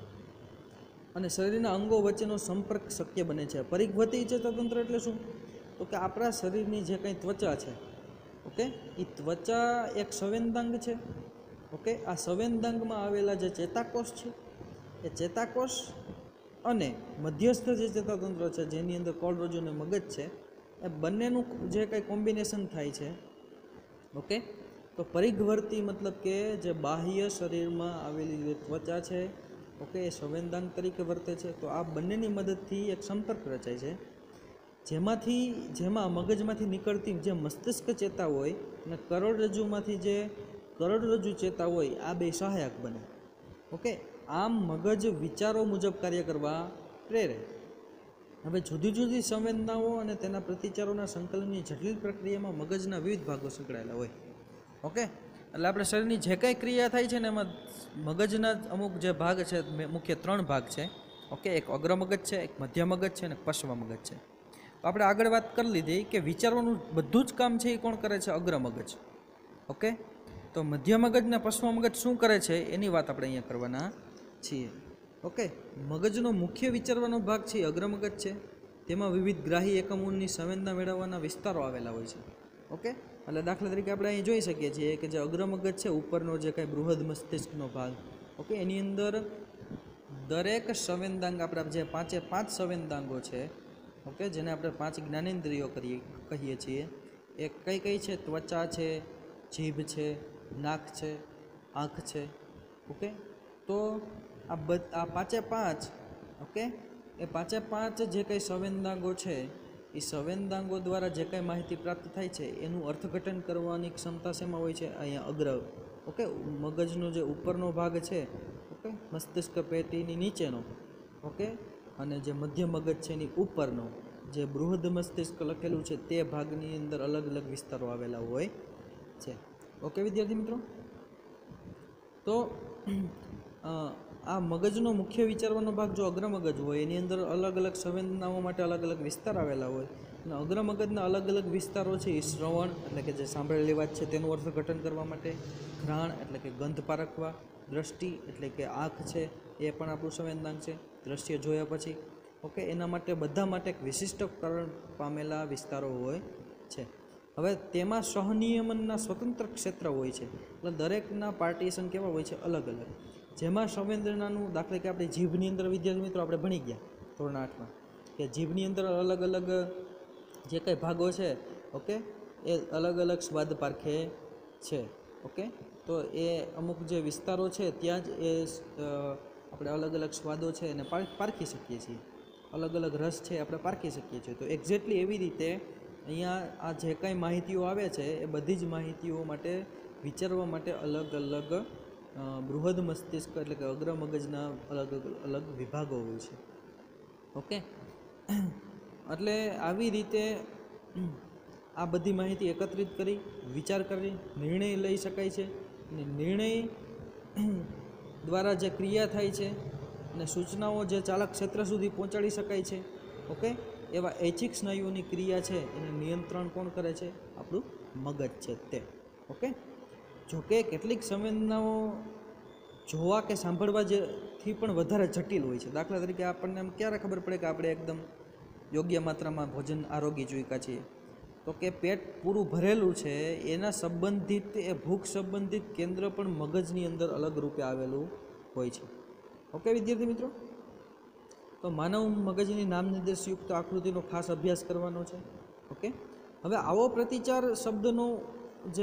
અને શરીરના અંગો વચ્ચેનો સંપર્ક શક્ય બને છે. પરિઘવર્તી ચેતાતંત્ર એટલે શું? તો કે આપણા શરીરની જે કંઈ ત્વચા છે, ઓકે, એ ત્વચા એક સંવેદાંગ છે. ઓકે, આ સંવેદાંગમાં આવેલા જે ચેતાકોષ છે એ ચેતાકોષ અને મધ્યસ્થ જે ચેતાતંત્ર છે જેની અંદર કરોડરજ્જુ અને મગજ છે એ બંનેનું જે કંઈ કોમ્બિનેશન થાય છે. ઓકે, તો પરિઘવર્તી મતલબ કે જે બાહ્ય શરીરમાં આવેલી જે ત્વચા છે, ઓકે, એ સંવેદાંગ તરીકે વર્તે છે. તો આ બંનેની મદદથી એક સંપર્ક રચાય છે જેમાંથી જેમાં મગજમાંથી નીકળતી જે મસ્તિષ્ક ચેતા હોય અને કરોડરજ્જુમાંથી જે કરોડરજ્જુ ચેતા હોય આ બે સહાયક બને. ઓકે, આમ મગજ વિચારો મુજબ કાર્ય કરવા પ્રેરે. હવે જુદી જુદી સંવેદનાઓ અને તેના પ્રતિચારોના સંકલનની જટિલ પ્રક્રિયામાં મગજના વિવિધ ભાગો સંકળાયેલા હોય. ઓકે, એટલે આપણે શરીરની જે કંઈ ક્રિયા થાય છે ને એમાં મગજના અમુક જે ભાગ છે, મુખ્ય ત્રણ ભાગ છે. ઓકે, એક અગ્ર મગજ છે, એક મધ્ય મગજ છે અને પશ્વ મગજ છે. તો આપણે આગળ વાત કરી લીધી કે વિચારવાનું બધું જ કામ છે એ કોણ કરે છે? અગ્ર મગજ. ઓકે, તો મધ્ય મગજ ને પશ્વ મગજ શું કરે છે એની વાત આપણે અહીંયા કરવાના છીએ. ઓકે, મગજનો મુખ્ય વિચારવાનો ભાગ છે અગ્ર મગજ છે. તેમાં વિવિધ ગ્રાહી એકમોની સંવેદના મેળવવાના વિસ્તારો આવેલા હોય છે. ઓકે, એટલે દાખલા તરીકે આપણે અહીં જોઈ શકીએ છીએ કે જે અગ્ર મગજ છે, ઉપરનો જે કાંઈ બૃહદ મસ્તિષ્કનો ભાગ, ઓકે, એની અંદર દરેક સંવેદાંગ આપણા જે પાંચે પાંચ સંવેદાંગો છે, ઓકે, જેને આપણે પાંચ જ્ઞાનેન્દ્રિયો કરીએ કહીએ છીએ, એ કઈ કઈ છે? ત્વચા છે, જીભ છે, નાક છે, આંખ છે. ઓકે, તો આ બધ આ પાંચે પાંચ, ઓકે, એ પાંચે પાંચ જે કંઈ સંવેદાંગો છે એ સંવેદાંગો દ્વારા જે કાંઈ માહિતી પ્રાપ્ત થાય છે એનું અર્થઘટન કરવાની ક્ષમતા શેમાં હોય છે? અહીંયા અગ્ર. ઓકે, મગજનો જે ઉપરનો ભાગ છે, ઓકે, મસ્તિષ્ક પેટીની નીચેનો, ઓકે, અને જે મધ્ય મગજ છે એની ઉપરનો જે બૃહદ મસ્તિષ્ક લખેલું છે તે ભાગની અંદર અલગ અલગ વિસ્તારો આવેલા હોય છે. ઓકે વિદ્યાર્થી મિત્રો, તો આ મગજનો મુખ્ય વિચારવાનો ભાગ જો અગ્ર મગજ હોય એની અંદર અલગ અલગ સંવેદનાઓ માટે અલગ અલગ વિસ્તાર આવેલા હોય અને અગ્ર મગજના અલગ અલગ વિસ્તારો છે એ શ્રવણ એટલે કે જે સાંભળેલી વાત છે તેનું અર્થઘટન કરવા માટે, ઘ્રાણ એટલે કે ગંધ પારખવા, દ્રષ્ટિ એટલે કે આંખ છે એ પણ આપણું સંવેદાંગ છે, દ્રશ્ય જોયા પછી, ઓકે, એના માટે બધા માટે એક વિશિષ્ટકરણ પામેલા વિસ્તારો હોય છે. હવે તેમાં સહનિયમનના સ્વતંત્ર ક્ષેત્ર હોય છે. એટલે દરેકના પાર્ટીશન કેવા હોય છે? અલગ અલગ. જેમાં સંવેદનાનું દાખલા કે આપણે જીભની અંદર વિદ્યાર્થી મિત્રો આપણે ભણી ગયા ધોરણ આઠમાં કે જીભની અંદર અલગ અલગ જે કંઈ ભાગો છે, ઓકે, એ અલગ અલગ સ્વાદ પારખે છે. ઓકે, તો એ અમુક જે વિસ્તારો છે ત્યાં જ એ આપણે અલગ અલગ સ્વાદો છે એને પારખી શકીએ છીએ, અલગ અલગ રસ છે આપણે પારખી શકીએ છીએ. તો એક્ઝેક્ટલી એવી રીતે અહીંયા આ જે કાંઈ માહિતીઓ આવે છે એ બધી જ માહિતીઓ માટે વિચારવા માટે અલગ અલગ બૃહદ મસ્તિષ્ક એટલે કે અગ્ર મગજના અલગ અલગ વિભાગો હોય છે. ઓકે, એટલે આવી રીતે આ બધી માહિતી એકત્રિત કરી વિચાર કરી નિર્ણય લઈ શકાય છે અને નિર્ણય દ્વારા જે ક્રિયા થાય છે અને સૂચનાઓ જે ચાલક ક્ષેત્ર સુધી પહોંચાડી શકાય છે. ઓકે, એવા ઐચ્છિક સ્નાયુઓની ક્રિયા છે એને નિયંત્રણ કોણ કરે છે? આપણું મગજ છે તે. ઓકે, જોકે કેટલીક સંવેદનાઓ જોવા કે સાંભળવા જેથી પણ વધારે જટિલ હોય છે. દાખલા તરીકે આપણને એમ ક્યારે ખબર પડે કે આપણે એકદમ યોગ્ય માત્રામાં ભોજન આરોગી ચૂક્યા છીએ? તો કે પેટ પૂરું ભરેલું છે એના સંબંધિત એ ભૂખ સંબંધિત કેન્દ્ર પણ મગજની અંદર અલગ રૂપે આવેલું હોય છે. ઓકે વિદ્યાર્થી મિત્રો, તો માનવ મગજની નામ નિર્દેશયુક્ત આકૃતિનો ખાસ અભ્યાસ કરવાનો છે. ઓકે, હવે આવો પ્રતિચાર શબ્દનો જે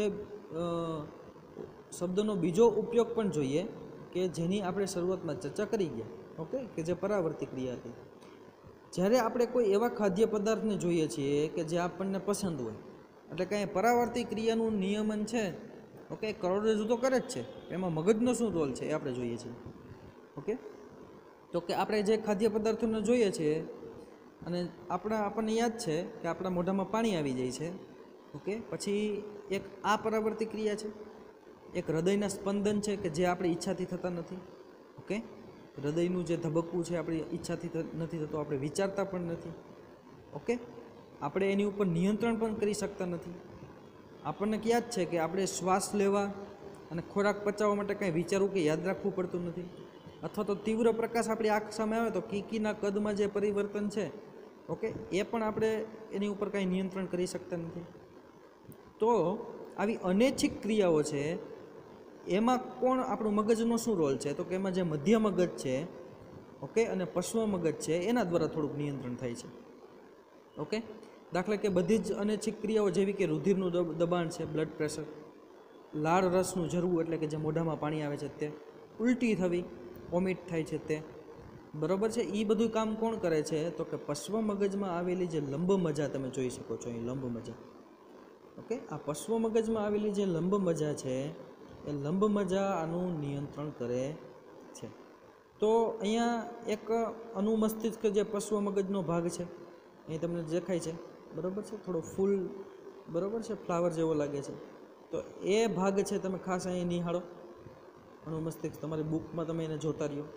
શબ્દનો બીજો ઉપયોગ પણ જોઈએ કે જેની આપણે શરૂઆતમાં ચર્ચા કરી ગયા. ઓકે, કે જે પરાવર્તી ક્રિયા હતી. જ્યારે આપણે કોઈ એવા ખાદ્ય પદાર્થને જોઈએ છીએ કે જે આપણને પસંદ હોય, એટલે કાંઈ પરાવર્તી ક્રિયાનું નિયમન છે, ઓકે, કરોડરજ્જુ તો કરે જ છે, એમાં મગજનો શું રોલ છે એ આપણે જોઈએ છીએ. ઓકે, તો કે આપણે જે ખાદ્ય પદાર્થોને જોઈએ છીએ અને આપણા આપણને યાદ છે કે આપણા મોઢામાં પાણી આવી જાય છે. ઓકે, પછી એક આ પરાવર્તી ક્રિયા છે, એક હૃદયના સ્પંદન છે કે જે આપણી ઈચ્છાથી થતા નથી. ઓકે, હૃદયનું જે ધબકવું છે આપણી ઈચ્છાથી નથી થતું, આપણે વિચારતા પણ નથી. ઓકે, આપણે એની ઉપર નિયંત્રણ પણ કરી શકતા નથી. આપણને યાદ છે કે આપણે શ્વાસ લેવા અને ખોરાક પચાવવા માટે કાંઈ વિચારવું કે યાદ રાખવું પડતું નથી. અથવા તો તીવ્ર પ્રકાશ આપણી આંખ સામે આવે તો કીકીના કદમાં જે પરિવર્તન છે, ઓકે, એ પણ આપણે એની ઉપર કાંઈ નિયંત્રણ કરી શકતા નથી. તો આવી અનૈચ્છિક ક્રિયાઓ છે એમાં કોણ આપણું મગજનો શું રોલ છે? તો કે એમાં જે મધ્ય મગજ છે, ઓકે, અને પશ્વ મગજ છે એના દ્વારા થોડુંક નિયંત્રણ થાય છે. ઓકે, દાખલા કે બધી જ અનૈચ્છિક ક્રિયાઓ જેવી કે રુધિરનું દબાણ છે, બ્લડ પ્રેશર, લાળ રસનું ઝરવું એટલે કે જે મોઢામાં પાણી આવે છે તે, ઉલટી થવી, વોમિટ થાય છે તે, બરાબર છે, એ બધું કામ કોણ કરે છે? તો કે પશ્વ મગજમાં આવેલી જે લંબ મજા તમે જોઈ શકો છો, અહીં લંબ મજા. ઓકે, આ પશ્વ મગજમાં આવેલી જે લંબ મજા છે એ લંબ મજા આનું નિયંત્રણ કરે છે. તો અહીંયા એક અનુમસ્તિષ્ક જે પશ્વ મગજનો ભાગ છે અહીં તમને દેખાય છે, બરાબર છે, થોડો ફૂલ, બરાબર છે, ફ્લાવર જેવો લાગે છે. તો એ ભાગ છે તમે ખાસ અહીં નિહાળો, અનુમસ્તિષ્ક, તમારી બુકમાં તમે એને જોતા રહ્યો.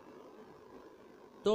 તો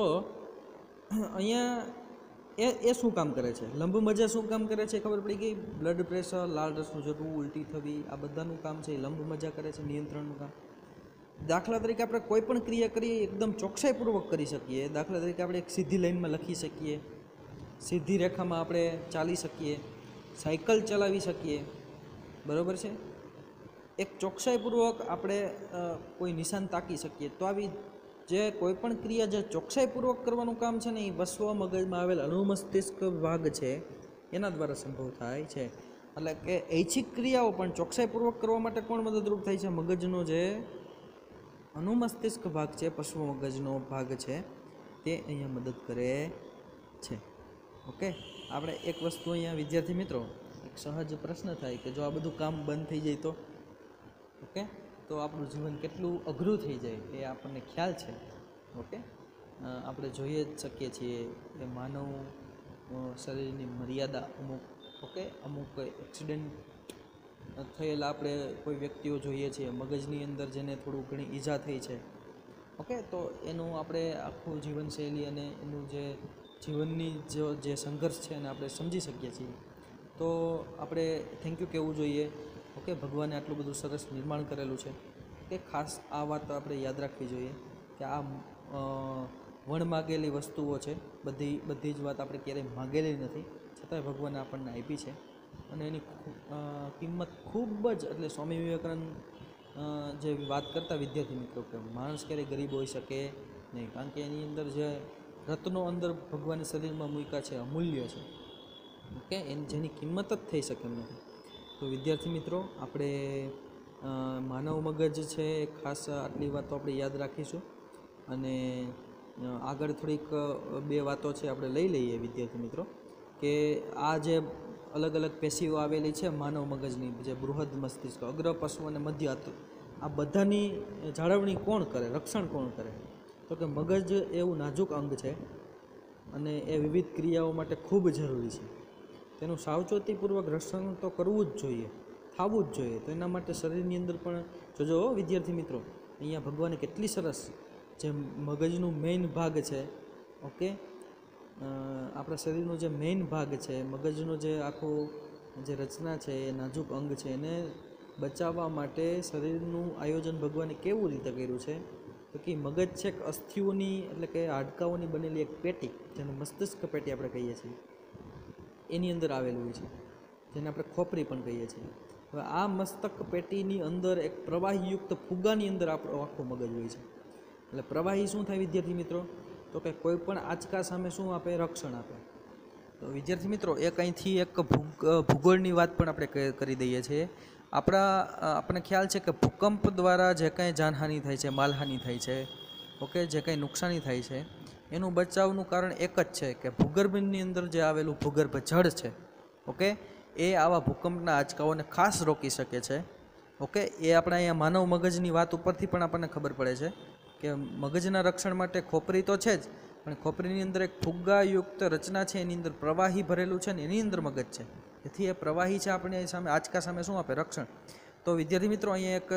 અહીંયા એ એ શું કામ કરે છે? લંબ મજા શું કામ કરે છે ખબર પડી ગઈ? બ્લડ પ્રેશર, લાળ રસનું ઝરવું, ઉલટી થવી, આ બધાનું કામ છે એ લંબ મજા કરે છે, નિયંત્રણનું કામ. દાખલા તરીકે આપણે કોઈ પણ ક્રિયા કરીએ એકદમ ચોકસાઈપૂર્વક કરી શકીએ. દાખલા તરીકે આપણે એક સીધી લાઈનમાં લખી શકીએ, સીધી રેખામાં આપણે ચાલી શકીએ, સાયકલ ચલાવી શકીએ, બરાબર છે, એક ચોકસાઈપૂર્વક આપણે કોઈ નિશાન તાકી શકીએ. તો આવી જે કોઈ પણ ક્રિયા જે ચોકસાઈપૂર્વક કરવાનું કામ છે ને એ પશ્વ મગજમાં આવેલ અનુમસ્તિષ્ક ભાગ છે એના દ્વારા સંભવ થાય છે. એટલે કે ઐચ્છિક ક્રિયાઓ પણ ચોકસાઈપૂર્વક કરવા માટે કોણ મદદરૂપ થાય છે? મગજનો જે અનુમસ્તિષ્ક ભાગ છે, પશ્વ મગજનો ભાગ છે, તે અહીંયા મદદ કરે છે. ઓકે, આપણે એક વસ્તુ અહીંયા વિદ્યાર્થી મિત્રો એક સહજ પ્રશ્ન થાય કે જો આ બધું કામ બંધ થઈ જાય તો, ઓકે, તો આપણું જીવન કેટલું અઘરું થઈ જાય એ આપણને ખ્યાલ છે. ઓકે, આપણે જોઈએ જ શકીએ છીએ કે માનવ શરીરની મર્યાદા અમુક, ઓકે, અમુક એક્સિડન્ટ થયેલા આપણે કોઈ વ્યક્તિઓ જોઈએ છીએ મગજની અંદર જેને થોડું ઘણી ઈજા થઈ છે. ઓકે, તો એનું આપણે આખું જીવનશૈલી અને એનું જે જીવનની જો જે સંઘર્ષ છે એને આપણે સમજી શકીએ છીએ. તો આપણે થેન્ક યુ કહેવું જોઈએ. ઓકે, ભગવાને આટલું બધું સરસ નિર્માણ કરેલું છે કે ખાસ આ વાત આપણે યાદ રાખવી જોઈએ કે આ વણ માગેલી વસ્તુઓ છે, બધી બધી જ વાત આપણે ક્યારેય માગેલી નથી, છતાંય ભગવાને આપણને આપી છે અને એની કિંમત ખૂબ જ, એટલે સ્વામી વિવેકાનંદ જે વાત કરતા વિદ્યાર્થી મિત્રો કે માણસ ક્યારેય ગરીબ હોઈ શકે નહીં, કારણ કે એની અંદર જે રત્નો અંદર ભગવાને શરીરમાં મૂક્યા છે અમૂલ્ય છે. ઓકે, એની જેની કિંમત જ થઈ શકે એમ નથી. તો વિદ્યાર્થી મિત્રો આપણે માનવ મગજ છે ખાસ આટલી વાતો આપણે યાદ રાખીશું અને આગળ થોડીક બે વાતો છે આપણે લઈ લઈએ વિદ્યાર્થી મિત્રો કે આ જે અલગ અલગ પેશીઓ આવેલી છે માનવ મગજની, જે બૃહદ મસ્તિષ્ક, અગ્ર, પશ્વ અને મધ્ય, આ બધાની જાળવણી કોણ કરે, રક્ષણ કોણ કરે? તો કે મગજ એવું નાજુક અંગ છે અને એ વિવિધ ક્રિયાઓ માટે ખૂબ જરૂરી છે. તેનું સાવચેતીપૂર્વક રક્ષણ તો કરવું જ જોઈએ, થવું જ જોઈએ. તો એના માટે શરીરની અંદર પણ જોજો વિદ્યાર્થી મિત્રો, અહીંયા ભગવાને કેટલી સરસ જે મગજનું મેઇન ભાગ છે, ઓકે, આપણા શરીરનો જે મેઇન ભાગ છે, મગજનો જે આખો જે રચના છે એ નાજુક અંગ છે, એને બચાવવા માટે શરીરનું આયોજન ભગવાને કેવું રીતે કર્યું છે? તો કે મગજ છે એક અસ્થિઓની, એટલે કે હાડકાઓની બનેલી એક પેટી, જેને મસ્તિષ્ક પેટી આપણે કહીએ છીએ, એની અંદર આવેલું હોય છે, જેને આપણે ખોપરી પણ કહીએ છીએ. હવે આ મસ્તક પેટીની અંદર એક પ્રવાહીયુક્ત ફુગ્ગાની અંદર આપણો આખો મગજ હોય છે. એટલે પ્રવાહી શું થાય વિદ્યાર્થી મિત્રો? તો કે કોઈ પણ આંચકા સામે શું આપે? રક્ષણ આપે. તો વિદ્યાર્થી મિત્રો એક અહીંથી એક ભૂગોળની વાત પણ આપણે કરી દઈએ છીએ. આપણા આપણને ખ્યાલ છે કે ભૂકંપ દ્વારા જે કાંઈ જાનહાનિ થાય છે, માલહાનિ થાય છે, ઓકે, જે કાંઈ નુકસાની થાય છે, એનું બચાવનું કારણ એક જ છે કે ભૂગર્ભની અંદર જે આવેલું ભૂગર્ભ જળ છે, ઓકે, એ આવા ભૂકંપના આંચકાઓને ખાસ રોકી શકે છે. ઓકે, એ આપણે અહીંયા માનવ મગજની વાત ઉપરથી પણ આપણને ખબર પડે છે કે મગજના રક્ષણ માટે ખોપરી તો છે જ, પણ ખોપરીની અંદર એક ફુગ્ગાયુક્ત રચના છે, એની અંદર પ્રવાહી ભરેલું છે ને એની અંદર મગજ છે. તેથી એ પ્રવાહી છે આપણે સામે આંચકા સામે શું આપે? રક્ષણ. તો વિદ્યાર્થી મિત્રો, અહીંયા એક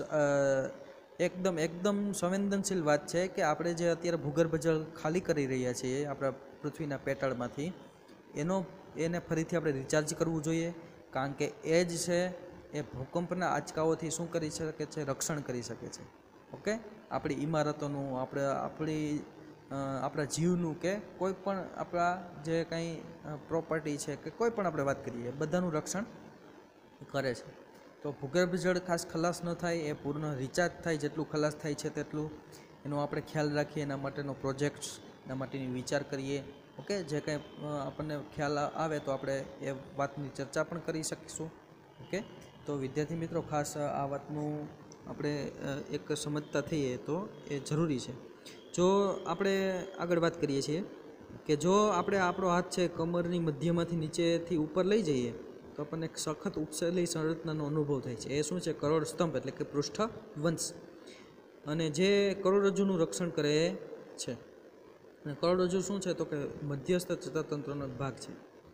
એકદમ એકદમ સંવેદનશીલ વાત છે કે આપણે જે અત્યારે ભૂગર્ભ જળ ખાલી કરી રહ્યા છીએ આપણા પૃથ્વીના પેટાળમાંથી, એનો એને ફરીથી આપણે રિચાર્જ કરવું જોઈએ, કારણ કે એ જ છે એ ભૂકંપના આંચકાઓથી શું કરી શકે છે? રક્ષણ કરી શકે છે. ઓકે, આપણી ઇમારતોનું, આપણે આપણી આપણા જીવનું કે કોઈ પણ આપણા જે કંઈ પ્રોપર્ટી છે કે કોઈ પણ આપણે વાત કરીએ બધાનું રક્ષણ કરે છે. તો ભૂગર્ભ જળ ખાસ ખલાસ ન થાય, એ પૂર્ણ રિચાર્જ થાય, જેટલું ખલાસ થાય છે તેટલું એનો આપણે ખ્યાલ રાખીએ, એના માટેનો પ્રોજેક્ટ્સ, એના માટેની વિચાર કરીએ. ઓકે, જે કંઈ આપણને ખ્યાલ આવે તો આપણે એ વાતની ચર્ચા પણ કરી શકીશું. ઓકે, તો વિદ્યાર્થી મિત્રો, ખાસ આ વાતનું આપણે એક સમજતા થઈએ તો એ જરૂરી છે. જો આપણે આગળ વાત કરીએ છીએ કે જો આપણે આપણો હાથ છે કમરની મધ્યમાંથી નીચેથી ઉપર લઈ જઈએ તો આપણને એક સખત ઉપસેલી સંરચનાનો અનુભવ થાય છે. એ શું છે? કરોડ સ્તંભ એટલે કે પૃષ્ઠ વંશ, અને જે કરોડરજ્જુનું રક્ષણ કરે છે. અને કરોડરજ્જુ શું છે? તો કે મધ્યસ્થ ચેતાતંત્રનો ભાગ છે.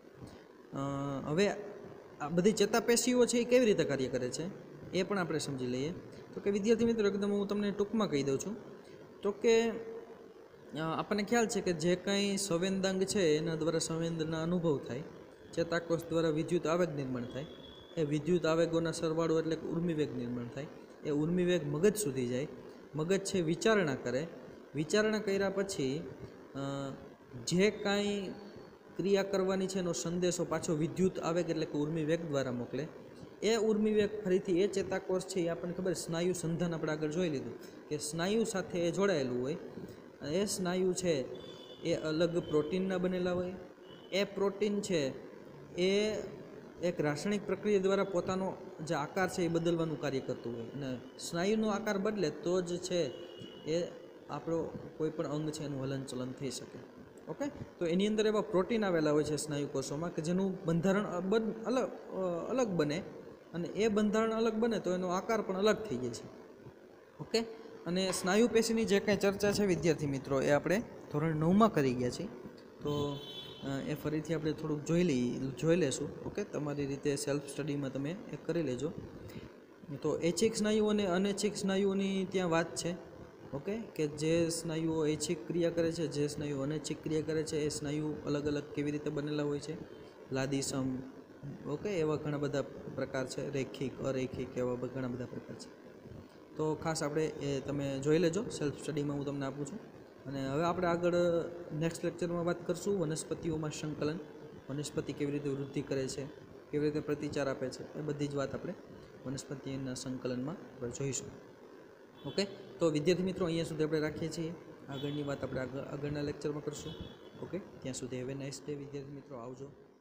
હવે આ બધી ચેતાપેશીઓ છે એ કેવી રીતે કાર્ય કરે છે એ પણ આપણે સમજી લઈએ. તો કે વિદ્યાર્થી મિત્રો, એકદમ હું તમને ટૂંકમાં કહી દઉં છું. તો કે આપણને ખ્યાલ છે કે જે કંઈ સંવેદાંગ છે એના દ્વારા સંવેદના અનુભવ થાય, ચેતાકોષ દ્વારા વિદ્યુત આવેગ નિર્માણ થાય, એ વિદ્યુત આવેગોના સરવાળો એટલે કે ઉર્મિવેગ નિર્માણ થાય. એ ઉર્મિવેગ મગજ સુધી જાય, મગજ છે વિચારણા કરે, વિચારણા કર્યા પછી જે કાંઈ ક્રિયા કરવાની છે એનો સંદેશો પાછો વિદ્યુત આવેગ એટલે કે ઉર્મિવેગ દ્વારા મોકલે. એ ઉર્મિવેગ ફરીથી એ ચેતાકોષ છે એ આપણને ખબર, સ્નાયુ સંધાન આપણે આગળ જોઈ લીધું કે સ્નાયુ સાથે એ જોડાયેલું હોય. એ સ્નાયુ છે એ અલગ પ્રોટીનના બનેલા હોય. એ પ્રોટીન છે એ એક રાસાયણિક પ્રક્રિયા દ્વારા પોતાનો જે આકાર છે એ બદલવાનું કાર્ય કરતું હોય, અને સ્નાયુનો આકાર બદલે તો જ છે એ આપણો કોઈ પણ અંગ છે એનું હલનચલન થઈ શકે. ઓકે, તો એની અંદર એવા પ્રોટીન આવેલા હોય છે સ્નાયુ કોષોમાં કે જેનું બંધારણ અલગ અલગ બને, અને એ બંધારણ અલગ બને તો એનો આકાર પણ અલગ થઈ જાય છે. ઓકે, અને સ્નાયુ પેશીની જે કાંઈ ચર્ચા છે વિદ્યાર્થી મિત્રો એ આપણે ધોરણ નવમાં કરી ગયા છીએ. તો એ ફરીથી આપણે થોડુંક જોઈ લઈ જોઈ લેશું. ઓકે, તમારી રીતે સેલ્ફ સ્ટડીમાં તમે એ કરી લેજો. તો ઐચ્છિક સ્નાયુઓ અને અનૈચ્છિક સ્નાયુઓની ત્યાં વાત છે. ઓકે, કે જે સ્નાયુઓ ઐચ્છિક ક્રિયા કરે છે, જે સ્નાયુઓ અનૈચ્છિક ક્રિયા કરે છે, એ સ્નાયુ અલગ અલગ કેવી રીતે બનેલા હોય છે, લાદીસમ, ઓકે, એવા ઘણા બધા પ્રકાર છે, રૈખિક, અરૈખિક, એવા ઘણા બધા પ્રકાર છે. તો ખાસ આપણે એ તમે જોઈ લેજો, સેલ્ફ સ્ટડીમાં હું તમને આપું છું. અને હવે આપણે આગળ નેક્સ્ટ લેક્ચરમાં વાત કરશું વનસ્પતિઓમાં સંકલન, વનસ્પતિ કેવી રીતે વૃદ્ધિ કરે છે, કેવી રીતે પ્રતિચાર આપે છે, એ બધી જ વાત આપણે વનસ્પતિના સંકલનમાં આપણે જોઈશું. ઓકે, તો વિદ્યાર્થી મિત્રો, અહીંયા સુધી આપણે રાખીએ છીએ. આગળની વાત આપણે આગળ આગળના લેક્ચરમાં કરશું. ઓકે, ત્યાં સુધી હેવ એ નાઇસ ડે વિદ્યાર્થી મિત્રો. આવજો.